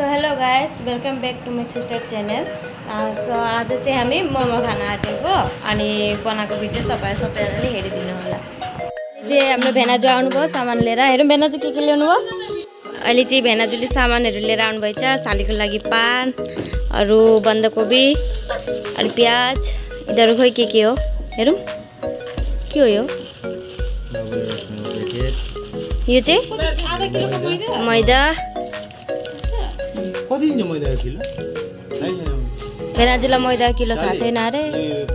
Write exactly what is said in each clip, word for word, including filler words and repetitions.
So hello guys, welcome back to my sister channel. So आज चाहिँ हामी मोमो खान आँटेको अनि बनाएको भिडियो तपाईहरु सबैजनाले हेरिदिनु होला। चाहिँ हाम्रो भेनाजु आउनुभयो सामान लिएर। हेरौँ भेनाजु के के ल्याउनु भयो। अहिले चाहिँ भेनाजुले सामानहरू लिएर आउनुभएछ। सालीको लागि पान, अरू बन्दाकोपी, अनि प्याज, यिनीहरू खोइ के के हो। हेरौँ के हो यो। यो चाहिँ मैदा। भेनाजुलाई मैदा किलो थाहा छैन अरे।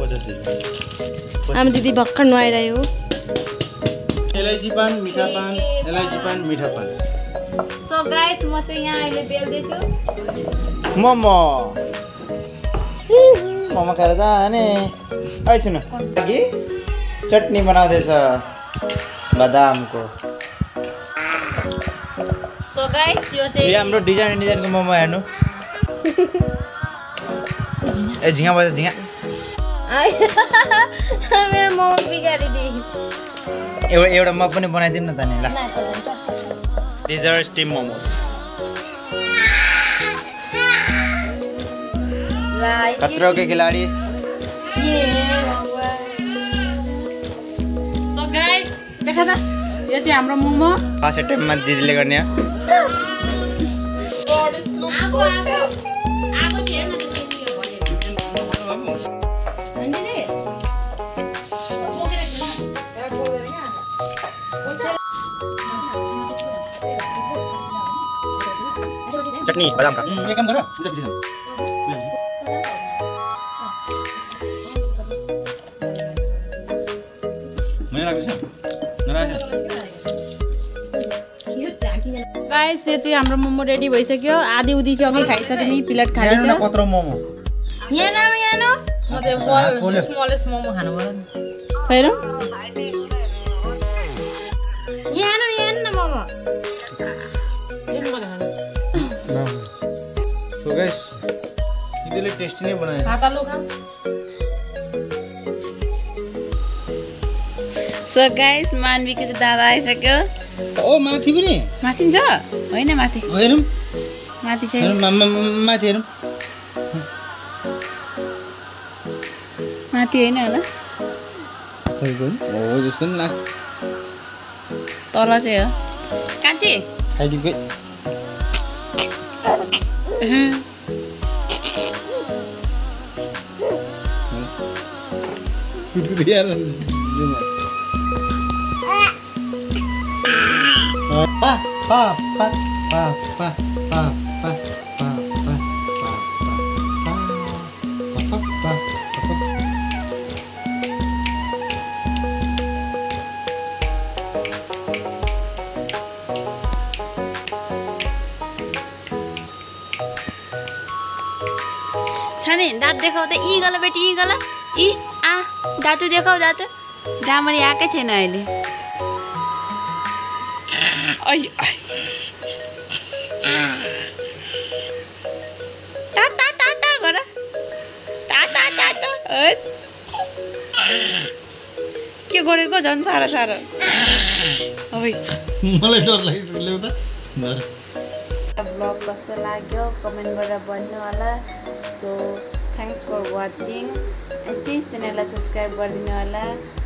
आमा दिदी भर्खर नुहाइरह्यो। इलायची पान, मीठा पान, इलायची पान, मीठा पान। सो गाइस, म चाहिँ यहाँ अहिले बेल्दै छु मोमो। मोमो खाएर जाने। है सुन, कि चटनी बनाउँदैछ बदामको। सो गाइस, यो चाहिँ हाम्रो डिजाइन डिजाइनको मोमो हेर्नु। ए झिङा बजा झिङा। मेरो मोमो बिगारिदिए। एउटा एउटा म पनि बनाइदिउँ न त नि ल। These are steam momos. खतरों के खिलाड़ी। So guys, देखा था यो चाहिँ हाम्रो मोमो। फास्ट टाइममा दिदीले गर्ने। चटनी बादाम का। ये काम करो, सुधा पीछे। मैले लाग्छ नराज। गाइस, यो चाहिँ हाम्रो मोमो रेडी भइसक्यो। आधी उधी चाहिँ अघि खाइसक्यो नि, प्लेट खाली छ। कत्रो मोमो। यहाँ न यहाँ न। म चाहिँ स्मलेस्ट मोमो खानु पर्यो नि। खैरौँ। यहाँ न यहाँ न मोमो। सो गाइस, दिदीले टेस्टी नै बनाएछ। खाता लो खा। सो गाइस, मानवीको चाहिँ दादा आइसक्यो। ओ माथि पनि? माथि छ? होइन माथि। हेरौँ। माथि छैन। माथि हेरौँ। माथि होइन होला। हो जस्तो नि लाग्छ। तल चाहिँ हो। कान्छी खाइदिउँ खै। Pa pa pa pa pa pa pa pa pa pa. छाने दाँत देखाउ त। यी गल बेटी, यी गल। यी आ दाँतु देखाउ, दाँतु। राम्ररी आएकै छैन अहिले। ता ता ता ता गर। ता ता ता ता। के गरेको झन् साह्रो साह्रो। मलाई डर लागिसक्यो ल्याउ त। ब्लग कस्तो लाग्यो कमेन्ट गरेर भन्नु होला। So thanks for watching and please च्यानललाई सब्सक्राइब गरिदिनु होला।